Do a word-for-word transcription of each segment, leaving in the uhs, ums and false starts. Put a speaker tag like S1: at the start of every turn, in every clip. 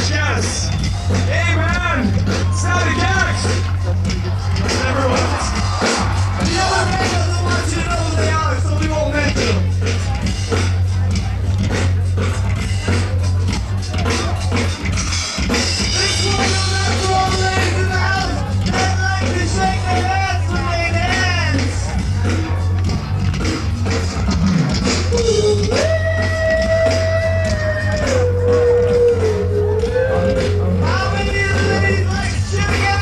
S1: Yes, yes. Amen. Sound again. Never was. The other man doesn't want you to know who they are, so we won't mention them. This one is not for all the ladies in the house that like to shake their hands when they dance. How many of the ladies like sugar?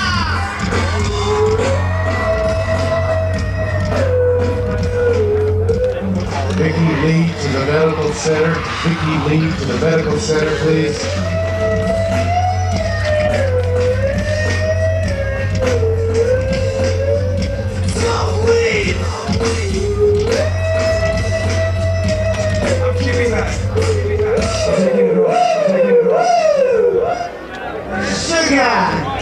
S2: Vicky, lead to the medical center. Vicky, lead to the medical center, please.
S1: Some weed. I'm keeping that. I'm keeping that. I'm taking it off. I'm taking it off.
S2: Sugar!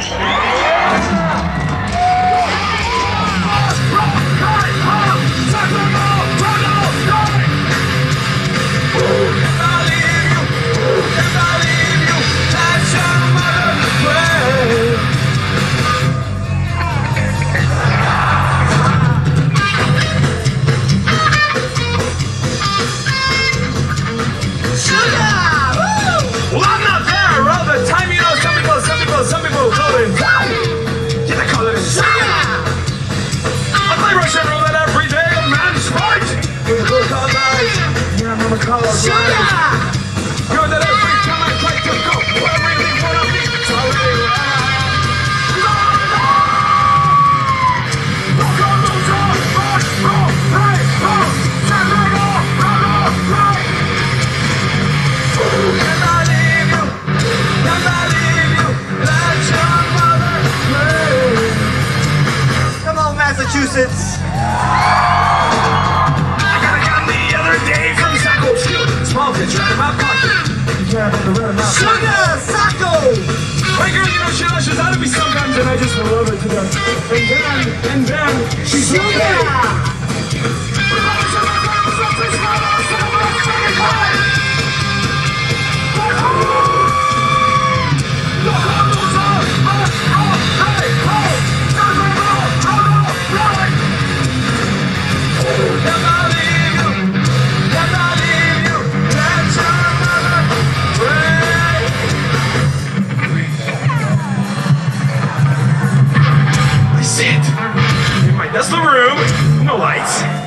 S1: Well, I'm not there all the time, you know. Some people, some people, some people call it time. Yeah, they call it sugar. I play Russian roulette every day, a man's fight. With a book all night, yeah, I'm gonna call it sugar. You're that every time I try to go, well, I really wanna be sorry.
S3: Massachusetts.
S1: I got a gun the other day from Sacco Shoot. Small pitch right in my pocket.
S3: Sugar, Sacco!
S1: My girl, you know, she lashes out at me sometimes and I just love her to death. And then, and then, she's
S3: Sugar!
S1: okay. That's the room, no lights.